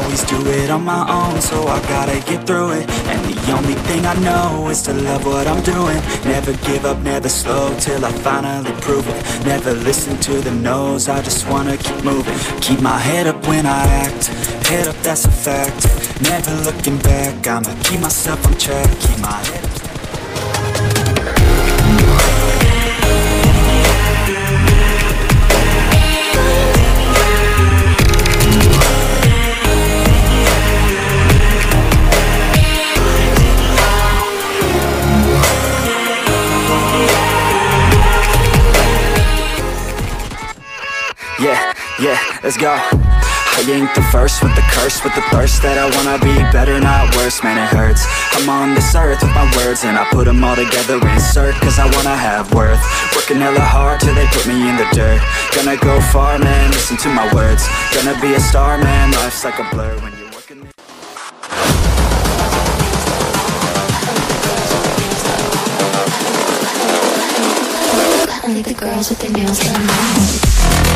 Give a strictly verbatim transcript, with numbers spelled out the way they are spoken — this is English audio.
always do it on my own, so I gotta get through it. And the only thing I know is to love what I'm doing. Never give up, never slow, till I finally prove it. Never listen to the no's, I just wanna keep moving. Keep my head up when I act, head up, that's a fact. Never looking back, I'ma keep myself on track. Keep my head up. Yeah, yeah, let's go. I ain't the first with the curse, with the thirst that I wanna be better, not worse, man it hurts. I'm on this earth with my words and I put them all together, insert, cause I wanna have worth. Working hella hard till they put me in the dirt. Gonna go far, man, listen to my words. Gonna be a star, man, life's like a blur when you're working. I like the girls with their nails done.